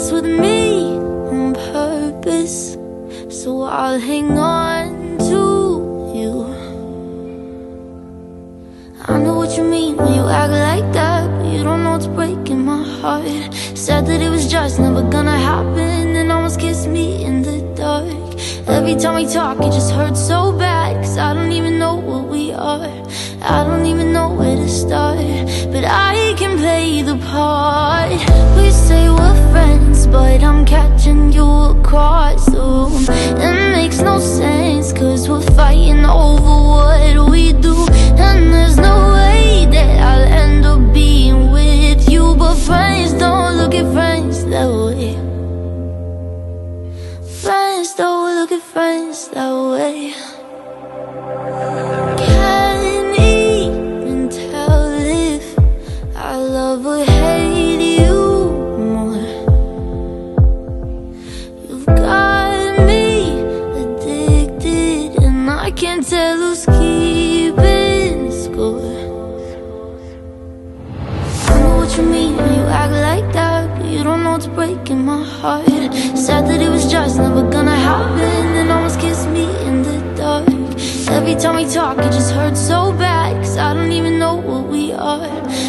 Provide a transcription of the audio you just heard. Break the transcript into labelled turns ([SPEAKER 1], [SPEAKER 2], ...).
[SPEAKER 1] mess with me on purpose, so I'll hang on to you. I know what you mean when you act like that, but you don't know what's breaking my heart. Said that it was just never gonna happen, and almost kissed me in the dark. Every time we talk it just hurts so bad, cause I don't even know what we are. I don't even know where to start, but I can play the part. We say we're friends, but I'm catching you across the room. It makes no sense, cause we're fighting over what we do. And there's no way that I'll end up being with you, but friends don't look at friends that way. Friends don't look at friends that way. Can't even tell if I love or hate you more. You've got me addicted, and I can't tell who's keeping score. I know what you mean when you act like that, but you don't know what's breaking my heart. Said that it was just never gonna happen, and almost kissed me in the dark. Every time we talk it just hurts so bad, cause I don't even know what we are.